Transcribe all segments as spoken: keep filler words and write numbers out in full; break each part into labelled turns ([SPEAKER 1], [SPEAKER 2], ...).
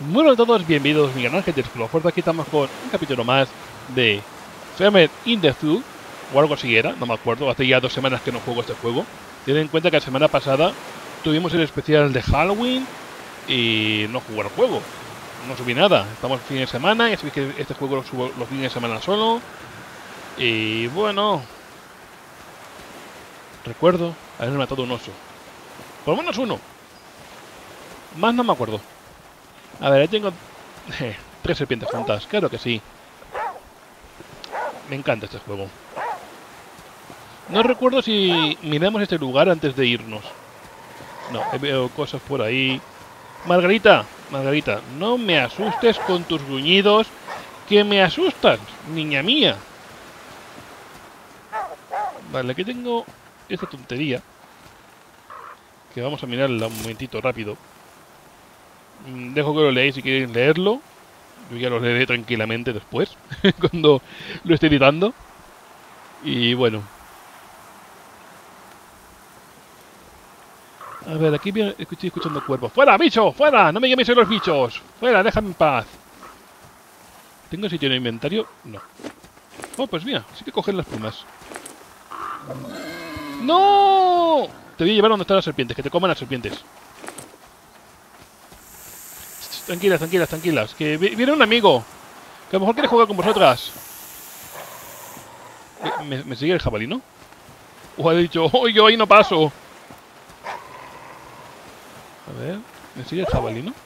[SPEAKER 1] Bueno a todos, bienvenidos a mi canal, gente de Fuerte. Aquí estamos con un capítulo más de Summer in the Zoo, o algo así era, no me acuerdo. Hace ya dos semanas que no juego este juego. Ten en cuenta que la semana pasada tuvimos el especial de Halloween y no jugué al juego. No subí nada, estamos fin de semana, ya sabéis que este juego lo subo los fines de semana solo. Y bueno, recuerdo haber matado un oso. Por lo menos uno. Más no me acuerdo. A ver, ahí tengo eh, tres serpientes juntas, claro que sí. Me encanta este juego. No recuerdo si miramos este lugar antes de irnos. No, veo cosas por ahí. Margarita, Margarita, no me asustes con tus gruñidos, que me asustan, niña mía. Vale, aquí tengo esta tontería, que vamos a mirarla un momentito rápido. Dejo que lo leáis si queréis leerlo. Yo ya lo leeré tranquilamente después, cuando lo esté editando. Y bueno. A ver, aquí estoy escuchando cuervos. ¡Fuera, bicho! ¡Fuera! ¡No me llaméis a los bichos! ¡Fuera! ¡Déjame en paz! ¿Tengo sitio en el inventario? No. Oh, pues mira, sí que coger las plumas. ¡No! Te voy a llevar donde están las serpientes, que te coman las serpientes. Tranquilas, tranquilas, tranquilas. Que viene un amigo, que a lo mejor quiere jugar con vosotras. ¿Me, me sigue el jabalí, no? O ha dicho, ¡oh, yo ahí no paso! A ver, me sigue el jabalí, ¿no?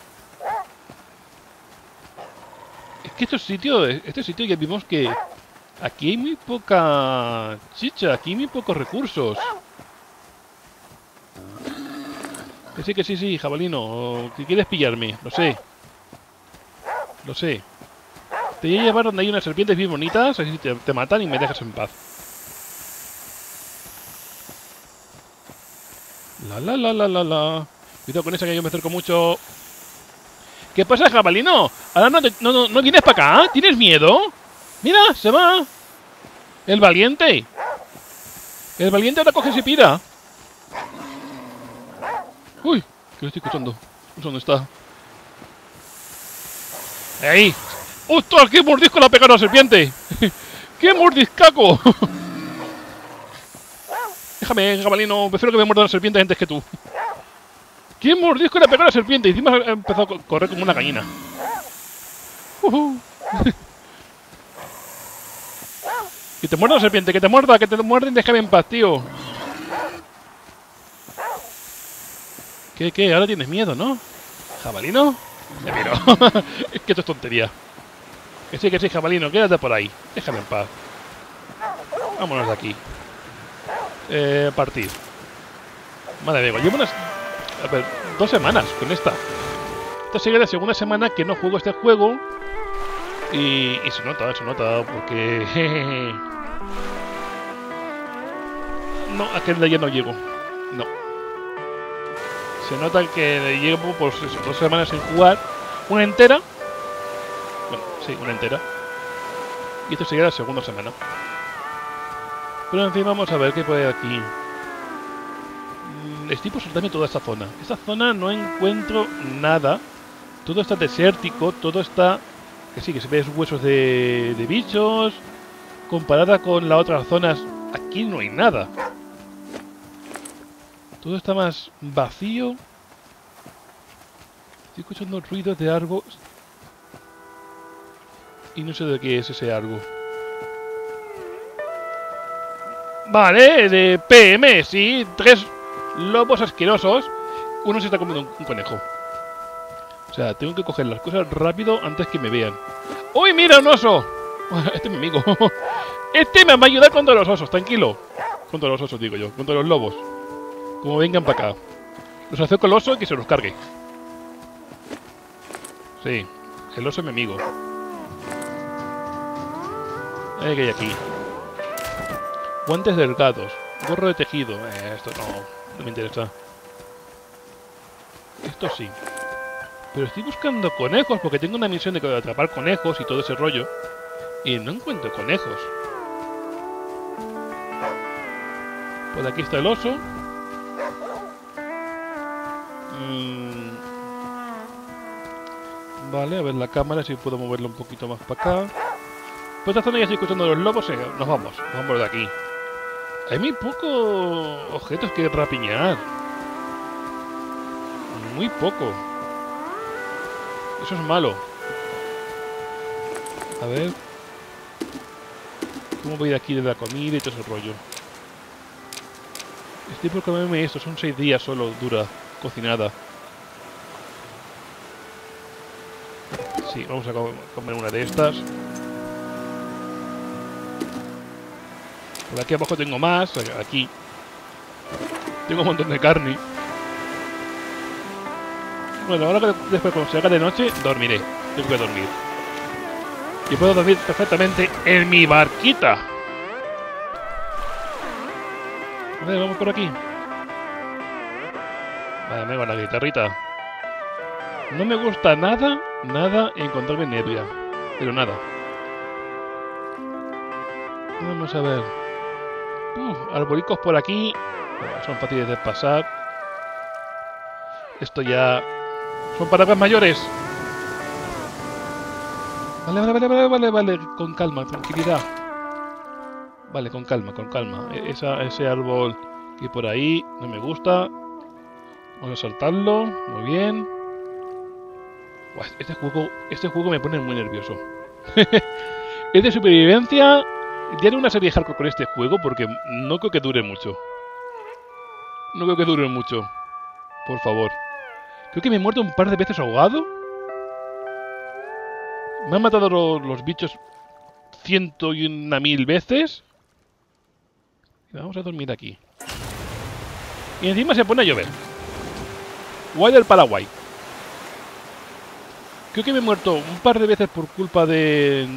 [SPEAKER 1] Es que estos sitios, este sitio ya vimos que aquí hay muy poca chicha, aquí hay muy pocos recursos. Que sí, que sí, sí, jabalino, que quieres pillarme, lo sé. Lo sé. Te voy a llevar donde hay unas serpientes bien bonitas, así te, te matan y me dejas en paz. La la la la la la. Cuidado con esa que yo me acerco mucho. ¿Qué pasa, jabalino? Ahora no, te, no, no, no vienes para acá. ¿Tienes miedo? Mira, se va. El valiente. El valiente ahora coge y se pira. Uy, que lo estoy escuchando. No sé dónde está. ¡Ahí! ¡Ostras! ¡Qué mordisco le ha pegado a la serpiente! ¡Qué mordiscaco! Déjame, jabalino. Prefiero que me muerda la serpiente antes que tú. ¡Qué mordisco le ha pegado a la serpiente! Y encima ha empezado a correr como una gallina. Uh -huh. Que te muerda la serpiente, que te muerda, que te muerden, déjame en paz, tío. ¿Qué, qué? Ahora tienes miedo, ¿no? ¿Jabalino? Me miro. Es que esto es tontería. Que sí, que sí, jabalino, quédate por ahí. Déjame en paz. Vámonos de aquí. Eh, partir. Madre mía, llevo unas... A ver, dos semanas con esta. Esta sería la segunda semana que no juego este juego. Y, y se nota, se nota, porque... No, a aquel de ayer no llego. No. Se nota que llevo por eso, dos semanas sin jugar. Una entera. Bueno, sí, una entera. Y esto sería la segunda semana. Pero en fin, vamos a ver qué puede aquí. Estoy por soltarme toda esta zona. Esta zona no encuentro nada. Todo está desértico, todo está... Que sí, que se ve huesos de, de bichos. Comparada con las otras zonas, aquí no hay nada. Todo está más vacío. Estoy escuchando ruidos de algo. Y no sé de qué es ese algo. Vale, de P M, sí. Tres lobos asquerosos. Uno se está comiendo un, un conejo. O sea, tengo que coger las cosas rápido antes que me vean. ¡Uy, mira, un oso! Este es mi amigo. Este me va a ayudar contra los osos, tranquilo. Contra los osos, digo yo. Contra los lobos. Como vengan para acá. Los acerco al oso y que se los cargue. Sí, el oso es mi amigo. ¿Qué hay aquí? Guantes delgados. Gorro de tejido. Eh, esto no, no me interesa. Esto sí. Pero estoy buscando conejos porque tengo una misión de atrapar conejos y todo ese rollo. Y no encuentro conejos. Pues aquí está el oso. Mm. Vale, a ver la cámara, si puedo moverla un poquito más para acá. Pues esta zona ya estoy escuchando los lobos, eh, nos vamos, nos vamos de aquí. Hay muy pocos objetos que rapiñar. Muy poco. Eso es malo. A ver. ¿Cómo voy de aquí de la comida y todo ese rollo? Estoy por comerme esto, son seis días solo dura, cocinada. Sí, vamos a comer una de estas. Por aquí abajo tengo más, aquí. Tengo un montón de carne. Bueno, ahora que después cuando se haga de noche, dormiré. Tengo que dormir. Y puedo dormir perfectamente en mi barquita. A ver, vamos por aquí. Vale, me con la guitarrita. No me gusta nada, nada encontrarme niebla. Pero nada. Vamos a ver. Uf, arbolicos por aquí. Son fáciles de pasar. Esto ya... Son palabras mayores. Vale, vale, vale, vale, vale, vale. Con calma, tranquilidad. Vale, con calma, con calma. Esa, ese árbol que por ahí no me gusta. Vamos a soltarlo. Muy bien. Buah, este juego, este juego me pone muy nervioso. Es de supervivencia. Ya haré una serie de hardcore con este juego porque no creo que dure mucho. No creo que dure mucho. Por favor. Creo que me he muerto un par de veces ahogado. Me han matado los, los bichos ciento y una mil veces. Y vamos a dormir aquí. Y encima se pone a llover. Guay del Paraguay. Creo que me he muerto un par de veces por culpa de...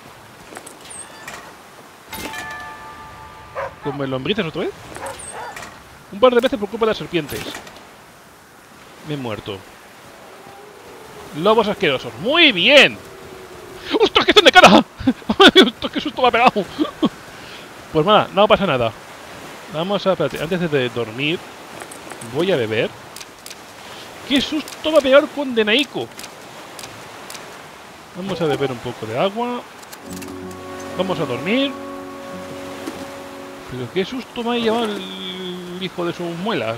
[SPEAKER 1] ¿Como el lombrices otra vez? Un par de veces por culpa de las serpientes. Me he muerto. Lobos asquerosos. ¡Muy bien! ¡Ostras, que están de cara! ¡Ostras, qué susto me ha pegado! Pues nada, no pasa nada. Vamos a... Espérate, antes de dormir voy a beber. ¡Qué susto me ha pegado con Denaico! Vamos a beber un poco de agua. Vamos a dormir. Pero qué susto me ha llevado el hijo de sus muelas.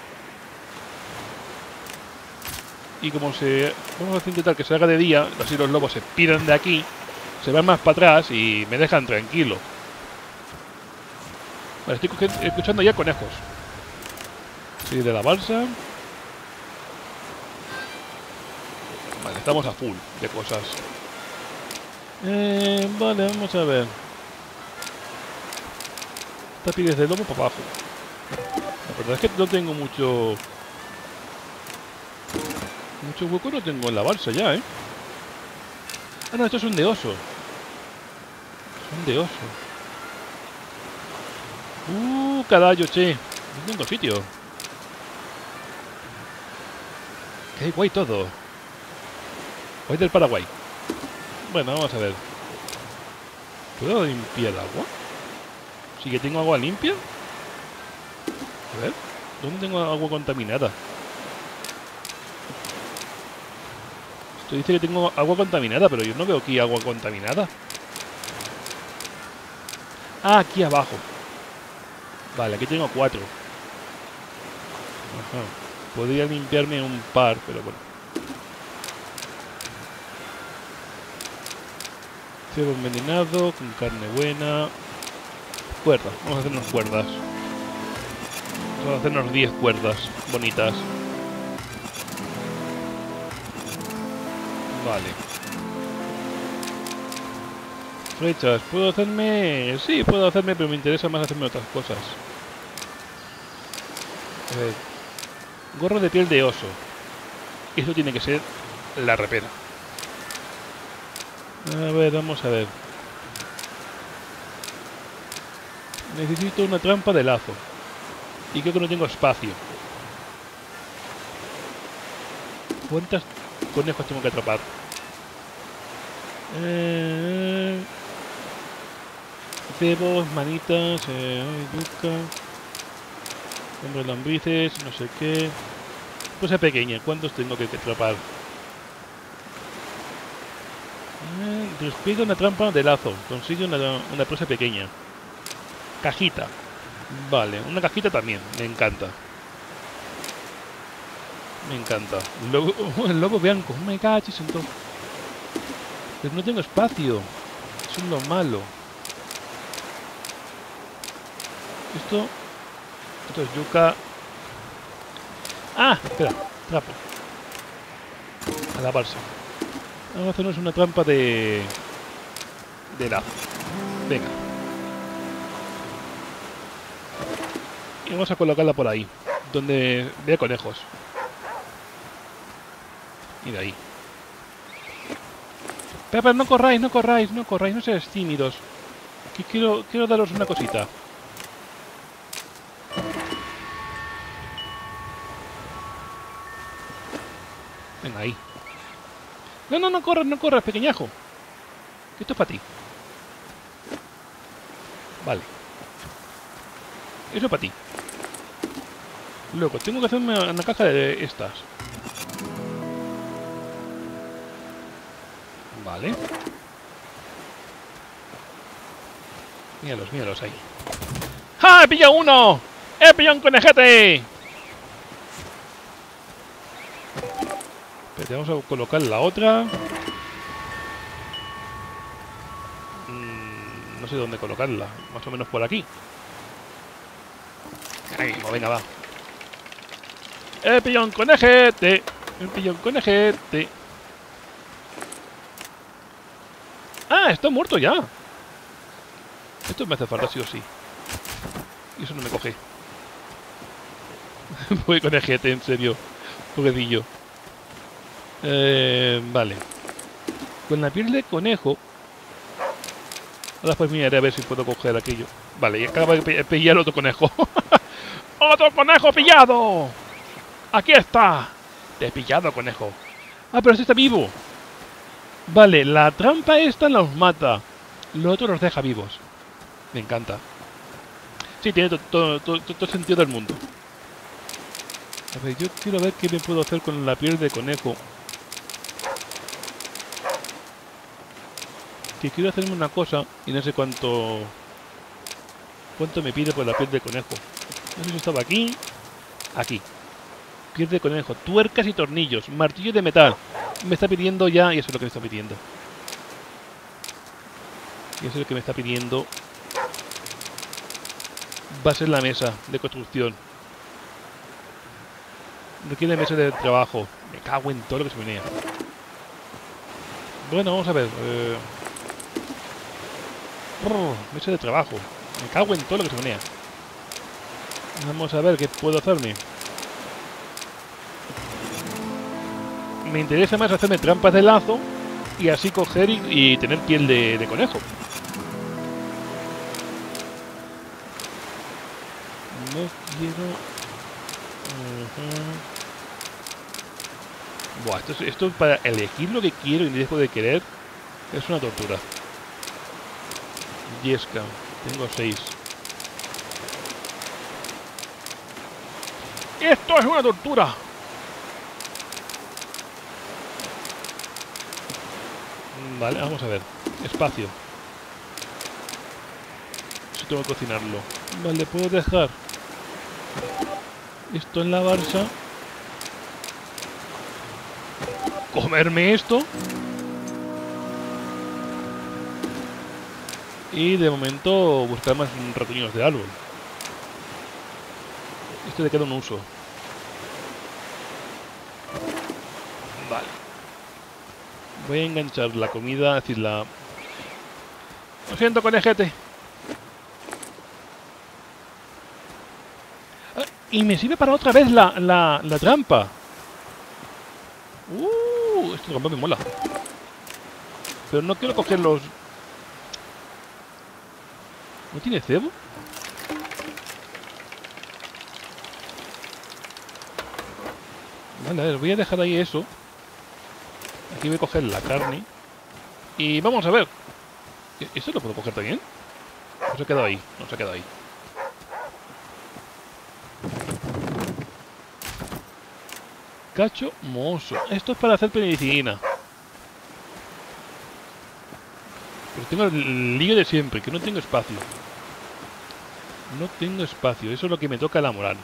[SPEAKER 1] Y como se... Vamos a intentar que se haga de día, así los lobos se piran de aquí, se van más para atrás y me dejan tranquilo. Vale, estoy escuchando ya conejos. Sí, de la balsa. Vale, estamos a full de cosas. Eh, vale, vamos a ver. Tapiles de lobo para abajo. La verdad es que no tengo mucho... Mucho hueco no tengo en la balsa ya, ¿eh? Ah, no, estos son de oso. Son de oso. Uh, caballo, che. No tengo sitio. Qué guay todo. Guay del Paraguay. Bueno, vamos a ver. ¿Puedo limpiar agua? ¿Sí que tengo agua limpia? A ver. ¿Dónde tengo agua contaminada? Esto dice que tengo agua contaminada, pero yo no veo aquí agua contaminada. Ah, aquí abajo. Vale, aquí tengo cuatro. Ajá. Podría limpiarme un par, pero bueno. Cebo envenenado, con carne buena. Cuerdas, vamos a hacernos cuerdas. Vamos a hacernos diez cuerdas bonitas. Vale. Flechas, ¿puedo hacerme...? Sí, puedo hacerme, pero me interesa más hacerme otras cosas. A ver. Gorro de piel de oso. Eso tiene que ser la repera. A ver, vamos a ver. Necesito una trampa de lazo. Y creo que no tengo espacio. ¿Cuántos conejos tengo que atrapar? Eh... Cebos, manitas, eh... yuca... Hombre lombrices, no sé qué... Cosa pequeña, ¿cuántos tengo que atrapar? Eh, despliega una trampa de lazo. Consigue una, una presa pequeña. Cajita. Vale, una cajita también. Me encanta. Me encanta. El lobo, el lobo blanco. Me cachis en todo. Pero no tengo espacio. Eso es lo malo. Esto... Esto es yuca. Ah, espera. Trapo. A lavarse. Vamos a hacernos una trampa de... De lazo. Venga. Y vamos a colocarla por ahí. Donde vea conejos. Mira ahí. Pero, pero no corráis, no corráis, no corráis, no seáis tímidos. Que quiero, quiero daros una cosita. Venga, ahí. No, no, no corras, no corras, pequeñajo. Que esto es para ti. Vale. Eso es para ti. Luego, tengo que hacerme una caja de estas. Vale. Míralos, míralos ahí. ¡Ja! ¡He pillado uno! ¡He pillado un conejete! Espérate, vamos a colocar la otra. Mm, no sé dónde colocarla. Más o menos por aquí. Ahí mismo, venga, va. ¡He pillado un conejete! ¡He pillado un conejete! ¡Ah! Está muerto ya. Esto me hace falta sí o sí. Y eso no me coge. Voy conejete, en serio. Pobrecillo. Eh, vale. Con la piel de conejo. Ahora pues miraré a ver si puedo coger aquello. Vale, y acaba de pillar otro conejo. ¡Otro conejo pillado! ¡Aquí está! Te he pillado, conejo. Ah, pero este está vivo. Vale, la trampa esta los mata. Lo otro los deja vivos. Me encanta. Sí, tiene todo, todo, todo, todo sentido del mundo. A ver, yo quiero ver qué me puedo hacer con la piel de conejo. Que quiero hacerme una cosa y no sé cuánto... Cuánto me pide por la piel de conejo. No sé si estaba aquí. Aquí. Piel de conejo. Tuercas y tornillos. Martillo de metal. Me está pidiendo ya... Y eso es lo que me está pidiendo. Y eso es lo que me está pidiendo. Va a ser la mesa de construcción. Requiere mesa de trabajo. Me cago en todo lo que se venía. Bueno, vamos a ver. Eh... Brr, mesa de trabajo. Me cago en todo lo que se venía. Vamos a ver qué puedo hacerme. Me interesa más hacerme trampas de lazo y así coger y, y tener piel de, de conejo. No quiero... Uh-huh. Buah, esto, es, esto para elegir lo que quiero y dejo de querer es una tortura. Yesca, tengo seis. ¡Esto es una tortura! Vale, vamos a ver. Espacio. Si tengo que cocinarlo. Vale, puedo dejar esto en la balsa. Comerme esto. Y de momento buscar más retoños de árbol. Esto le queda un uso. Vale. Voy a enganchar la comida, es decir, la... Lo siento, conejete. Ah, y me sirve para otra vez la, la, la trampa. Uh, esta trampa me mola. Pero no quiero coger los... ¿No tiene cebo? Vale, a ver, voy a dejar ahí eso. Aquí voy a coger la carne. Y vamos a ver. ¿Esto lo puedo coger también? No se ha quedado ahí, no se ha quedado ahí. Cacho mohoso. Esto es para hacer penicilina. Pero tengo el lío de siempre, que no tengo espacio. No tengo espacio, eso es lo que me toca la moral.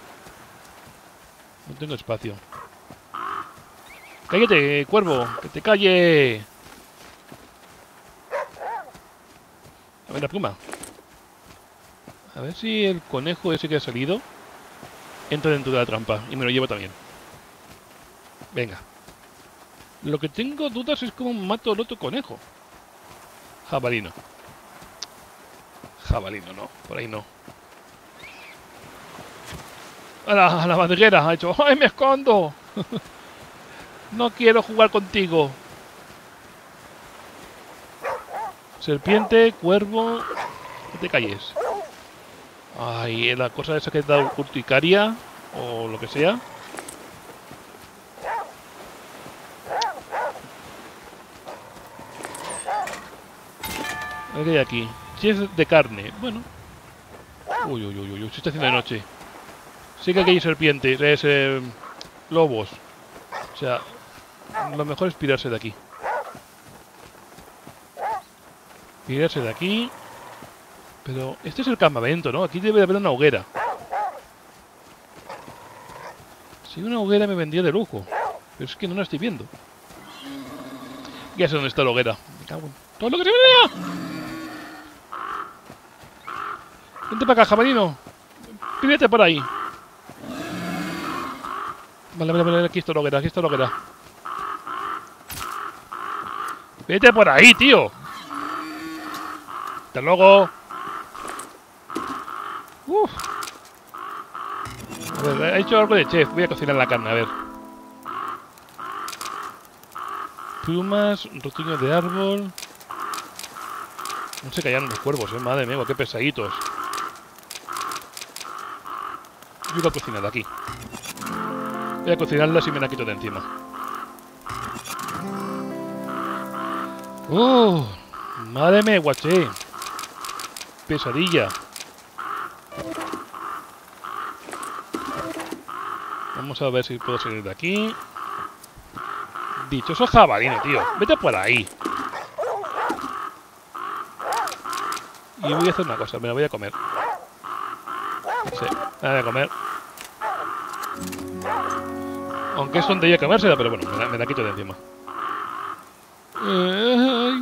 [SPEAKER 1] No tengo espacio. ¡Cállate, cuervo! ¡Que te calle! A ver la pluma. A ver si el conejo ese que ha salido entra dentro de la trampa y me lo llevo también. Venga. Lo que tengo dudas es cómo mato al otro conejo. Jabalino. Jabalino, no. Por ahí no. A la, a la madriguera ha hecho. ¡Ay, me escondo! No quiero jugar contigo. Serpiente, cuervo. No te calles. Ay, la cosa esa que da urticaria. O lo que sea. A ver qué hay aquí. Chef de carne. Bueno. Uy, uy, uy, uy. Se está haciendo de noche. Sí que aquí hay serpientes. Es, eh, lobos. O sea, lo mejor es pirarse de aquí. Pirarse de aquí. Pero este es el campamento, ¿no? Aquí debe de haber una hoguera. Si una hoguera me vendría de lujo. Pero es que no la estoy viendo. Ya sé dónde está la hoguera. Me cago en todo lo que se vea. Vente para acá, jabalino. Pídete por ahí. Vale, vale, vale. Aquí está la hoguera, aquí está la hoguera. Vete por ahí, tío. Hasta luego. Uf. A ver, ha hecho algo de chef. Voy a cocinar la carne, a ver. Plumas, un retoño de árbol. No se callan los cuervos, eh. Madre mía, qué pesaditos. Yo voy a cocinar de aquí. Voy a cocinarla si me la quito de encima. ¡Oh! ¡Madre mía, guaché! Pesadilla. Vamos a ver si puedo salir de aquí. Dichoso jabalino, tío. Vete por ahí. Y voy a hacer una cosa. Me la voy a comer. Sí, me la voy a comer. Aunque es tontería comérsela, pero bueno, me la, me la quito de encima. Eh,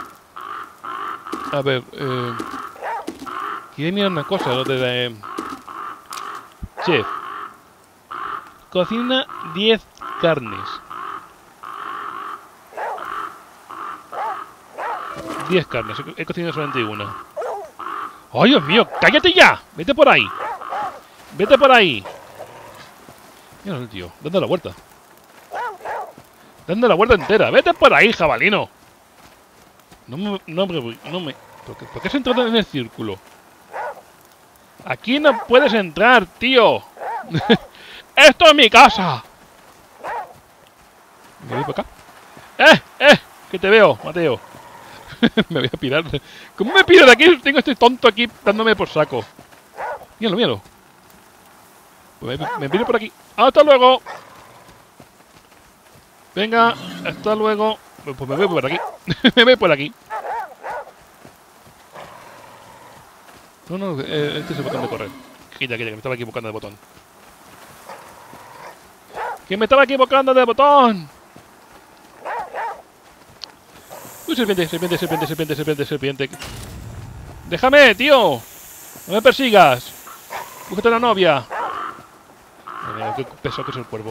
[SPEAKER 1] a ver, eh... quiero mirar una cosa, lo de la... Eh, chef. Cocina diez carnes. diez carnes, he cocinado solamente una. ¡Ay, Dios mío! ¡Cállate ya! ¡Vete por ahí! ¡Vete por ahí! Mira el tío, dando la vuelta. Dando la vuelta entera. ¡Vete por ahí, jabalino! No me... No me... No me ¿por, qué, ¿Por qué has entrado en el círculo? Aquí no puedes entrar, tío. ¡Esto es mi casa! ¿Me voy para acá? ¡Eh! ¡Eh! Que te veo, Mateo. Me voy a pirar. ¿Cómo me piro de aquí? Tengo este tonto aquí dándome por saco. Míralo, míralo. Pues me, me piro por aquí. ¡Hasta luego! Venga, hasta luego. Pues me voy por aquí. Me voy por aquí. No, no, eh, este es el botón de correr. Quita, quita, que me estaba equivocando de botón. ¡Que me estaba equivocando de botón! ¡Uy, serpiente, serpiente, serpiente, serpiente, serpiente, serpiente! ¡Déjame, tío! ¡No me persigas! ¡Búscate una novia! Mira, qué pesado que es el cuervo.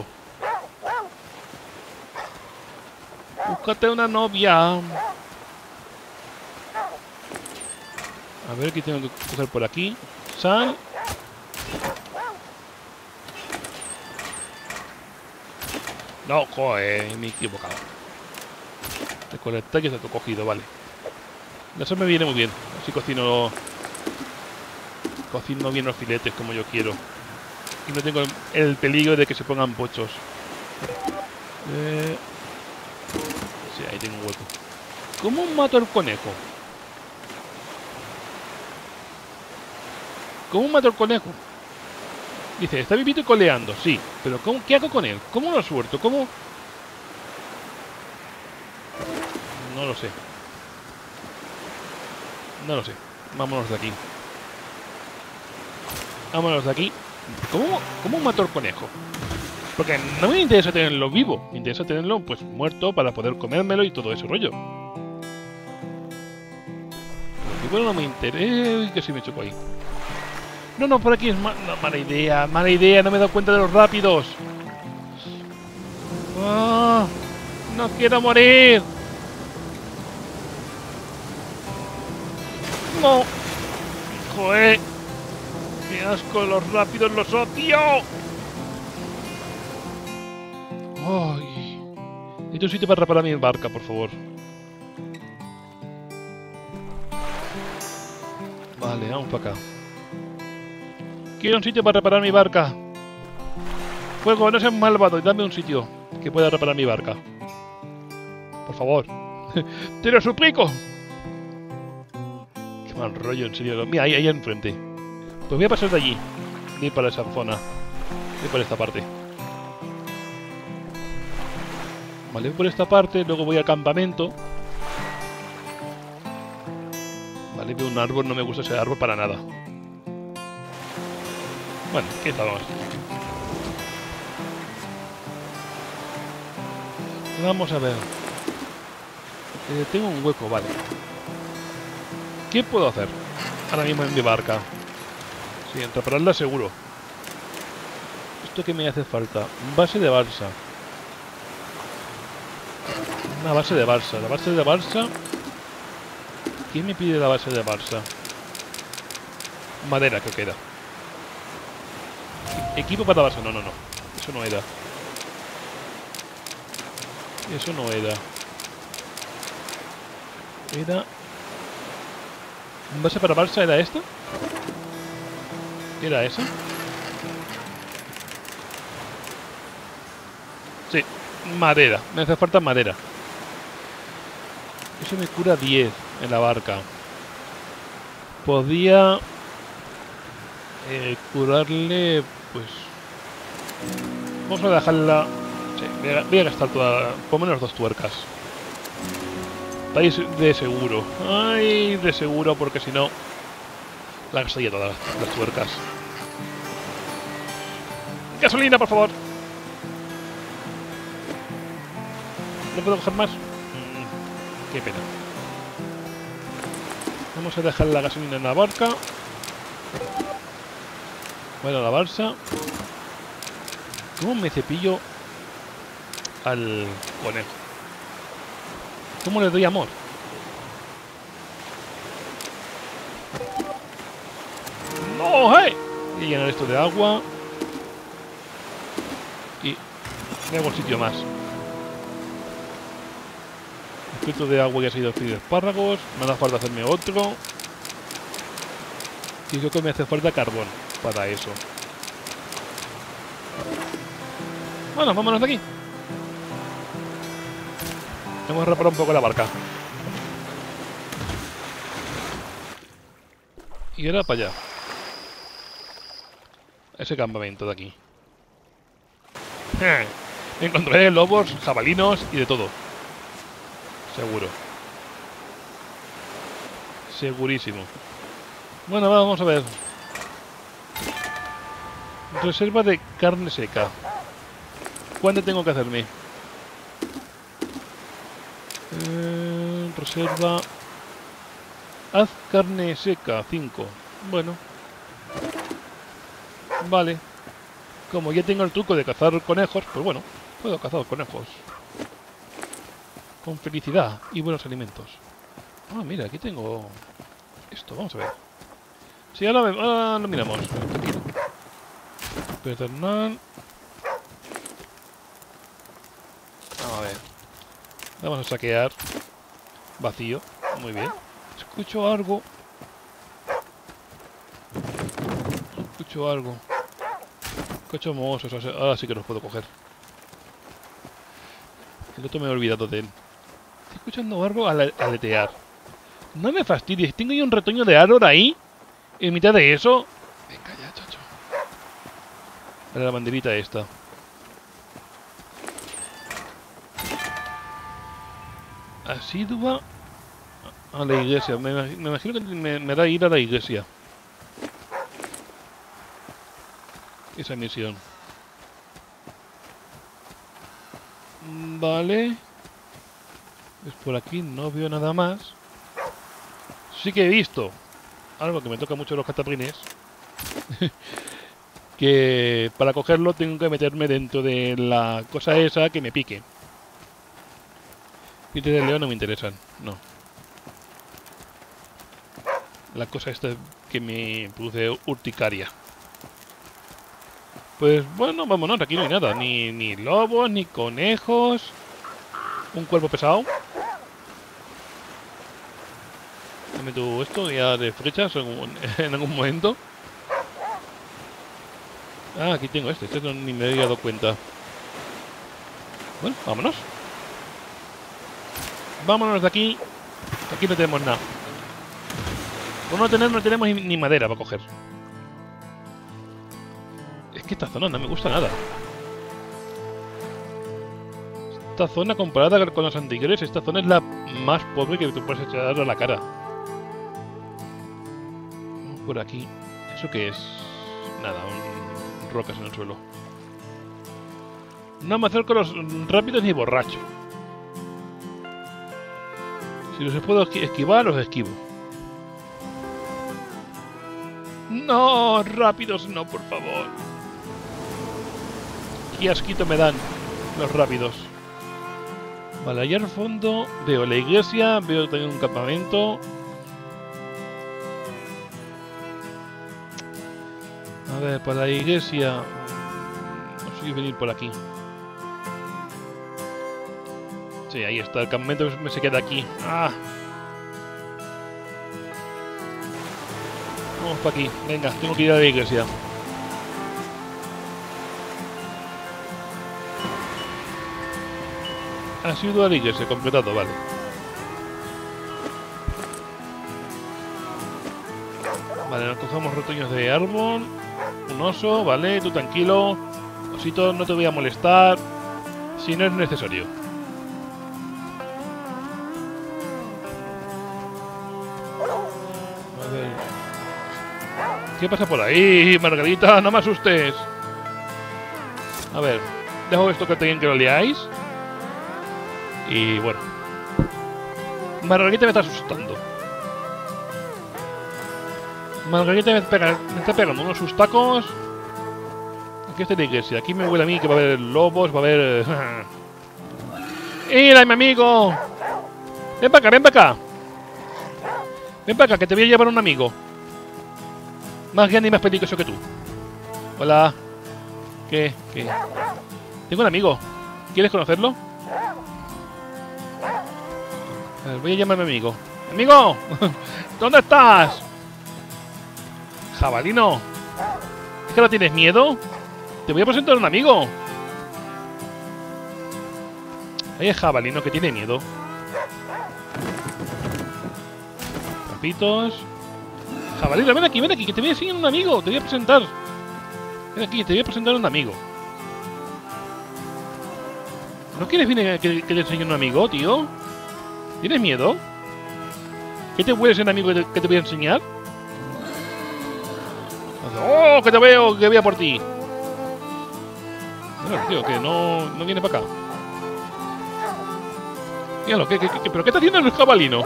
[SPEAKER 1] ¡Búscate una novia! A ver, ¿qué tengo que coger por aquí? Sal. No, joder, me he equivocado. Recolectar que se te ha cogido, vale. Eso me viene muy bien. Así cocino... Cocino bien los filetes como yo quiero. Y no tengo el peligro de que se pongan pochos. Eh... Sí, ahí tengo un hueco. ¿Cómo mato al conejo? ¿Cómo mato al conejo? Dice, está vivito y coleando, sí. Pero ¿cómo, ¿qué hago con él? ¿Cómo lo suelto? ¿Cómo...? No lo sé. No lo sé. Vámonos de aquí. Vámonos de aquí. ¿Cómo, cómo mato al conejo? Porque no me interesa tenerlo vivo. Me interesa tenerlo, pues, muerto para poder comérmelo y todo ese rollo. Y bueno, no me interesa... Uy, que si me choco ahí. No, no, por aquí es ma no, mala idea. Mala idea. No me he dado cuenta de los rápidos. ¡Oh! ¡No quiero morir! ¡No! ¡Joder! ¡Qué asco! ¡Los rápidos los odio! ¡Ay! Necesito un sitio para reparar mi barca, por favor. Vale, vamos para acá. Quiero un sitio para reparar mi barca. Fuego, no seas malvado y dame un sitio que pueda reparar mi barca. Por favor. ¡Te lo suplico! Qué mal rollo, en serio. Mira, ahí, ahí enfrente. Pues voy a pasar de allí. Ir para esa zona. Ir por esta parte. Vale, voy por esta parte. Luego voy al campamento. Vale, veo un árbol. No me gusta ese árbol para nada. Bueno, ¿qué estamos? Vamos a ver. Eh, tengo un hueco, vale. ¿Qué puedo hacer ahora mismo en mi barca? Sí, en repararla seguro. ¿Esto qué me hace falta? Base de balsa. Una base de balsa. La base de balsa... ¿Quién me pide la base de balsa? Madera, creo que era. Equipo para balsa. No, no, no. Eso no era. Eso no era. Era... ¿Base para balsa era esta? ¿Era esa? Sí, madera. Me hace falta madera. Eso me cura diez en la barca. Podía... Eh, curarle... Pues... Vamos a dejarla... Sí, voy a, voy a gastar toda... Por lo menos dos tuercas. Estáis de seguro. Ay, de seguro, porque si no... La gastaría todas las tuercas. ¡Gasolina, por favor! ¿No puedo coger más? Mm, qué pena. Vamos a dejar la gasolina en la barca. Bueno, la balsa. ¿Cómo me cepillo al conejo? ¿Cómo le doy amor? ¡No, hey! Voy a llenar esto de agua. Y me hago un sitio más. El filtro de agua ya se ha ido a freír espárragos. Me da falta hacerme otro. Y creo que me hace falta carbón para eso. Bueno, vámonos de aquí. Vamos a reparar un poco la barca. Y ahora para allá. Ese campamento de aquí. Encontraré lobos, jabalinos y de todo. Seguro. Segurísimo. Bueno, vamos a ver. Reserva de carne seca. ¿Cuánto tengo que hacerme? Eh, reserva... Haz carne seca, cinco. Bueno. Vale. Como ya tengo el truco de cazar conejos, pues bueno, puedo cazar conejos. Con felicidad y buenos alimentos. Ah, mira, aquí tengo... Esto, vamos a ver. Sí, ahora, ahora lo miramos. Tranquilo. Pedernal. Vamos a ver. Vamos a saquear. Vacío. Muy bien. Escucho algo. Escucho algo. Escucho mohosos. Ahora sí que los puedo coger. El otro me he olvidado de él. Estoy escuchando algo ale aletear. No me fastidies. Tengo yo un retoño de árbol ahí. En mitad de eso. Venga ya, chacho. Vale, la banderita esta. Asidua. A la iglesia. Me, imag- me imagino que me, me da ir a la iglesia. Esa misión. Mm, Vale. Pues por aquí no veo nada más. Sí que he visto algo que me toca mucho los cataplines. Que para cogerlo tengo que meterme dentro de la cosa esa que me pique. Pites de león no me interesan, no. La cosa esta que me produce urticaria. Pues bueno, vámonos, aquí no hay nada. Ni, ni lobos, ni conejos. Un cuerpo pesado. Dame tú esto ya de flechas en, algún- en algún momento. Ah, aquí tengo este. Este no, ni me había dado cuenta. Bueno, vámonos. Vámonos de aquí. Aquí no tenemos nada. Por no tener, no tenemos ni ni madera para coger. Es que esta zona no me gusta nada. Esta zona comparada con los anteriores, esta zona es la más pobre que te puedes echar a la cara. Vamos por aquí. ¿Eso qué es? Nada, un, rocas en el suelo. No me acerco a los rápidos ni borracho. Si los puedo esqui- esquivar, los esquivo. No, rápidos no, por favor. Qué asquito me dan los rápidos. Vale, allá al fondo veo la iglesia, veo también un campamento. A ver, para la iglesia... No sé si venir por aquí. Sí, ahí está, el campamento me se queda aquí. ¡Ah! Vamos para aquí, venga, tengo que ir a la iglesia. Ha sido a la iglesia, completado, vale. Vale, nos cogemos retoños de árbol. Un oso, vale, tú tranquilo. Osito, no te voy a molestar si no es necesario. A ver. ¿Qué pasa por ahí, Margarita? No me asustes. A ver, dejo esto que tengan que lo liáis. Y bueno. Margarita me está asustando. Margarita me, pega, me está pegando unos sustacos. Aquí está la iglesia. Aquí me huele a mí que va a haber lobos, va a haber... ¡Mira, mi amigo! Ven para acá, ven para acá. Ven para acá, que te voy a llevar un amigo. Más grande y más peligroso que tú. Hola. ¿Qué? ¿Qué? Tengo un amigo. ¿Quieres conocerlo? A ver, voy a llamar a mi amigo. ¡Amigo! ¿Dónde estás? Jabalino. ¿Es que no tienes miedo? Te voy a presentar a un amigo. Ahí es Jabalino que tiene miedo. Trapitos. Jabalino, ven aquí, ven aquí, que te voy a enseñar un amigo. Te voy a presentar. Ven aquí, te voy a presentar a un amigo. ¿No quieres venir a que, que te enseñe un amigo, tío? ¿Tienes miedo? ¿Qué te huele ese amigo que te, que te voy a enseñar? ¡Oh, que te veo, que voy a por ti! Bueno, tío, que no, no viene para acá. Míralo, ¿qué, qué, qué, ¿pero qué está haciendo el jabalino?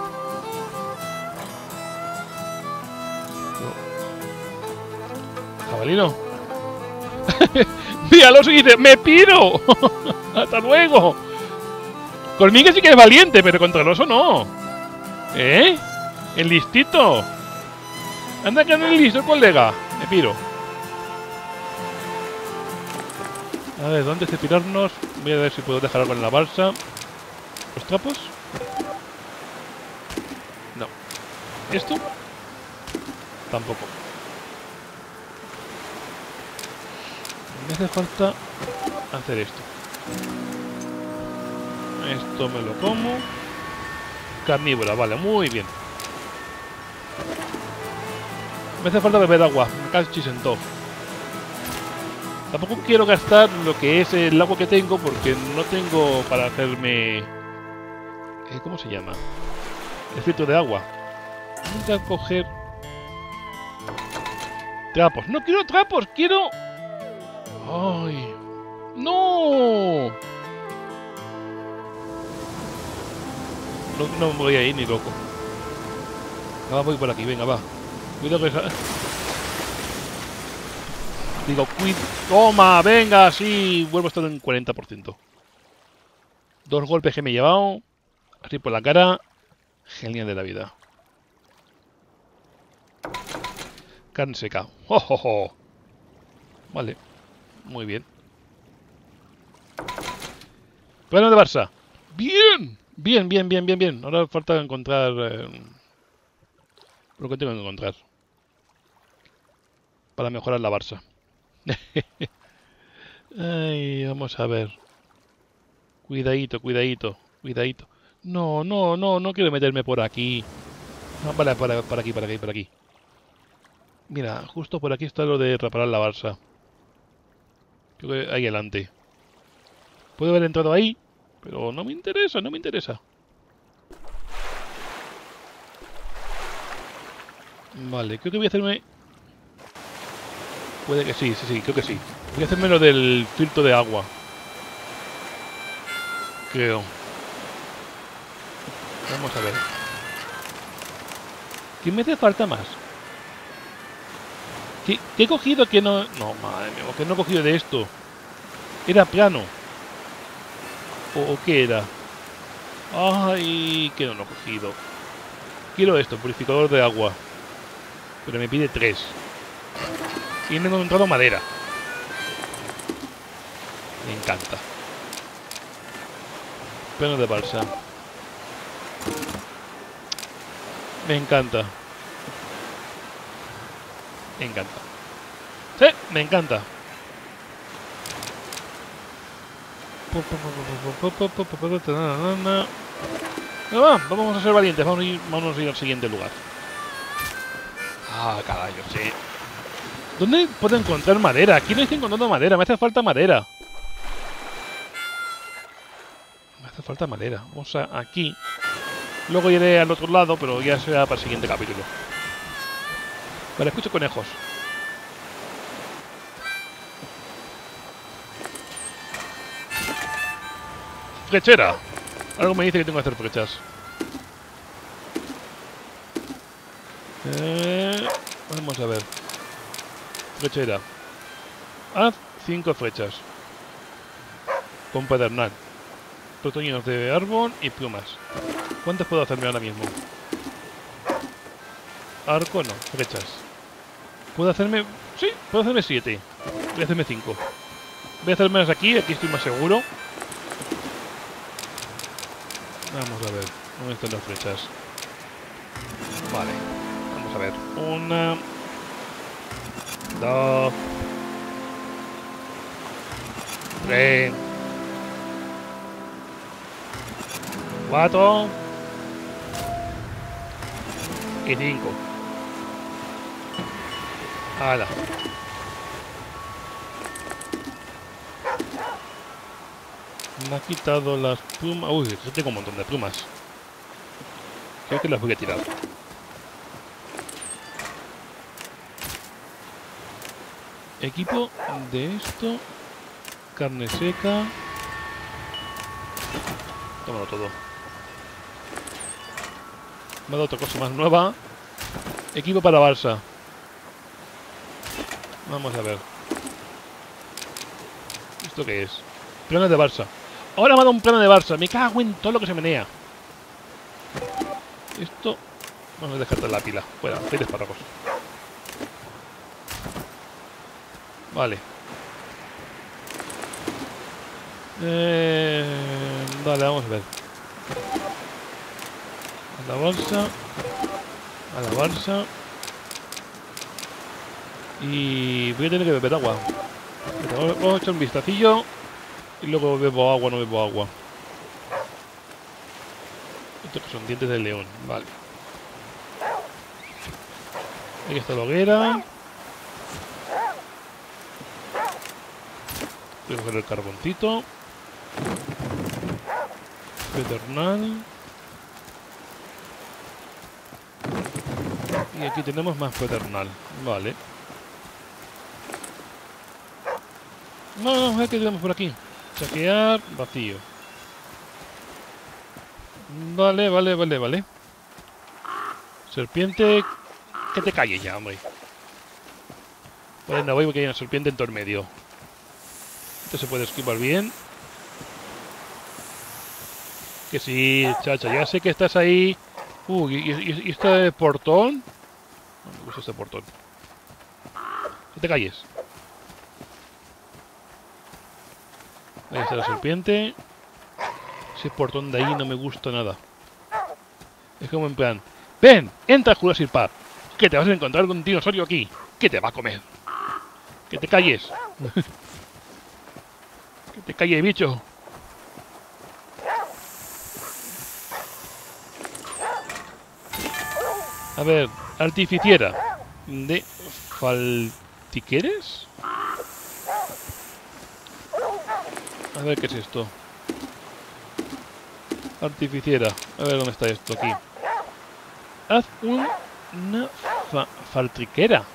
[SPEAKER 1] ¿Jabalino? Míralo y dice, ¡me piro! ¡Hasta luego! Conmigo sí que es valiente, pero contra el oso no. ¿Eh? El listito. Anda que no es listo, colega. Me piro. A ver, ¿dónde cepillarnos? Voy a ver si puedo dejar algo en la balsa. ¿Los trapos? No. ¿Esto? Tampoco. Me hace falta hacer esto. Esto me lo como. Carnívora, vale, muy bien. Me hace falta beber agua. Me cachis en todo. Tampoco quiero gastar lo que es el agua que tengo porque no tengo para hacerme... Eh, ¿Cómo se llama? El filtro de agua. Voy a coger... Trapos. No quiero trapos, quiero... ¡Ay! ¡No! No, no me voy a ir ni loco. Ah, voy por aquí, venga, va. Cuidado que esa... Digo, cuid... ¡Toma! ¡Venga! Sí, vuelvo a estar en cuarenta por ciento. Dos golpes que me he llevado. Así por la cara. Genial de la vida. Carne seca. ¡Oh, oh, oh! Vale. Muy bien. Plano de Barça. ¡Bien! Bien, bien, bien, bien, bien. Ahora falta encontrar... Eh, lo que tengo que encontrar. Para mejorar la Barça. Ay, vamos a ver. Cuidadito, cuidadito, cuidadito. No, no, no, no quiero meterme por aquí. No, vale, para, para aquí, para aquí, para aquí. Mira, justo por aquí está lo de reparar la Barça. Creo que ahí adelante. Puedo haber entrado ahí, pero no me interesa, no me interesa. Vale, creo que voy a hacerme... Puede que sí, sí, sí, creo que sí. Voy a hacerme lo del filtro de agua. Creo. Vamos a ver. ¿Qué me hace falta más? ¿Qué, qué he cogido que no...? No, madre mía, que no he cogido de esto. ¿Era plano? ¿O, o qué era? Ay, que no lo he cogido. Quiero esto, purificador de agua. Pero me pide tres. Y no he encontrado madera. Me encanta. Plano de balsa. Me encanta. Me encanta. Sí, me encanta. Ah, vamos a ser valientes. Vamos a ir, vamos a ir al siguiente lugar. Ah, caballo, sí. ¿Dónde puedo encontrar madera? Aquí no estoy encontrando madera. Me hace falta madera. Me hace falta madera. Vamos a aquí. Luego iré al otro lado, pero ya será para el siguiente capítulo. Vale, escucho conejos. Flechera. Algo me dice que tengo que hacer flechas. Eh, vamos a ver. Flechera. Haz cinco flechas. Con pedernal. Retoños de árbol y plumas. ¿Cuántas puedo hacerme ahora mismo? Arco no, flechas. ¿Puedo hacerme...? Sí, puedo hacerme siete. Voy a hacerme cinco. Voy a hacerme aquí, aquí estoy más seguro. Vamos a ver, ¿dónde están las flechas? Vale, vamos a ver. Una... Dos... Tres... Cuatro... Y cinco. ¡Hala! Me ha quitado las plumas. Uy, yo tengo un montón de plumas. Creo que las voy a tirar. Equipo de esto. Carne seca. Tómalo todo. Me ha dado otra cosa más nueva. Equipo para Barça. Vamos a ver. ¿Esto qué es? Planos de Barça. Ahora me ha dado un plano de Barça. Me cago en todo lo que se menea. Esto... Vamos a dejarte la pila. Fuera, seis espárragos. Vale. Eh... Vale, vamos a ver. A la Barça. A la Barça. Y voy a tener que beber agua. Vamos a echar un vistacillo. Y luego bebo agua, no bebo agua. Estos que son dientes del león, vale. Ahí está la hoguera. Voy a coger el carboncito. Pedernal. Y aquí tenemos más pedernal. Vale. Vamos a ver qué tenemos por aquí. Saquear, vacío. Vale, vale, vale, vale. Serpiente, que te calles ya, hombre. Vale, no voy porque hay una serpiente en todo el medio. Esto se puede esquivar bien. Que sí, chacha, ya sé que estás ahí. Uh, y, y, y este portón. No me gusta este portón. Que te calles. Ahí está la serpiente. Ese portón de ahí no me gusta nada. Es como en plan: ven, entra a Jurassic Park, que te vas a encontrar con un dinosaurio aquí, que te va a comer. Que te calles. Que te calles, bicho. A ver, artificiera de faltiqueres. A ver qué es esto. Artificiera. A ver dónde está esto aquí. Haz un, una fa faltriquera.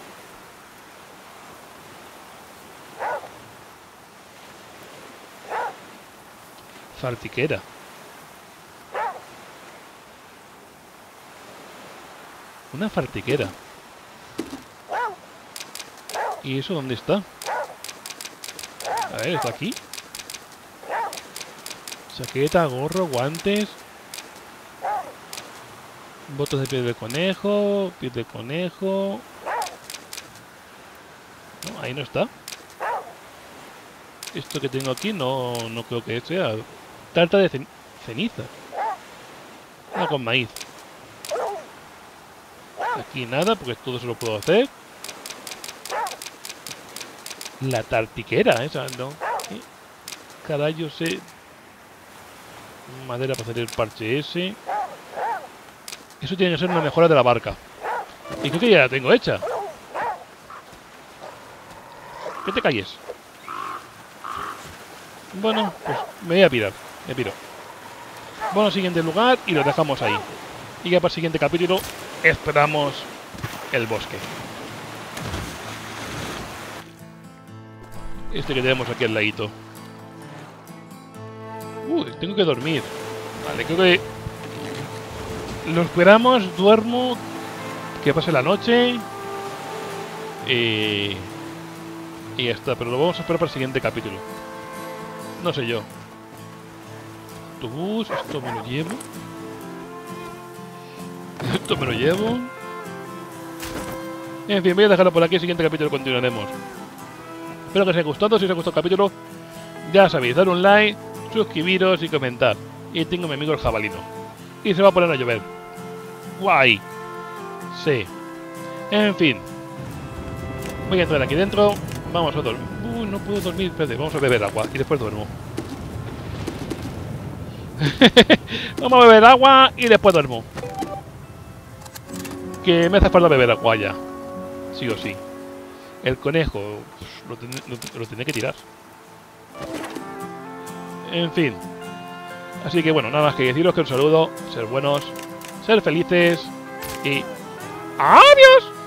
[SPEAKER 1] Faltriquera. Una faltriquera. ¿Y eso dónde está? A ver, ¿está aquí? Chaqueta, gorro, guantes. Botas de piel de conejo. Piel de conejo. No, ahí no está. Esto que tengo aquí no, no creo que sea. Tarta de cen ceniza. No, con maíz. Aquí nada, porque todo se lo puedo hacer. La tartiquera esa, ¿no? ¿Qué carajo sé? Madera para hacer el parche ese. Eso tiene que ser una mejora de la barca. Y creo que ya la tengo hecha. Que te calles. Bueno, pues me voy a pirar. Me piro. Bueno, al siguiente lugar y lo dejamos ahí. Y ya para el siguiente capítulo esperamos el bosque. Este que tenemos aquí al ladito. Uy, tengo que dormir. Vale, creo que lo esperamos, duermo, que pase la noche. Y... y ya está, pero lo vamos a esperar para el siguiente capítulo. No sé yo. Autobús, esto me lo llevo. Esto me lo llevo. En fin, voy a dejarlo por aquí, el siguiente capítulo continuaremos. Espero que os haya gustado, si os ha gustado el capítulo, ya sabéis, dar un like, suscribiros y comentar. Y tengo a mi amigo el jabalino. Y se va a poner a llover. Guay. Sí. En fin. Voy a entrar aquí dentro. Vamos a dormir. Uy, no puedo dormir. Espérate, vamos a beber agua y después duermo. Vamos a beber agua y después duermo. Que me hace falta beber agua ya. Sí o sí. El conejo pues, lo, ten lo, lo tendré que tirar. En fin. Así que bueno, nada más que deciros que un saludo, ser buenos, ser felices y... ¡adiós!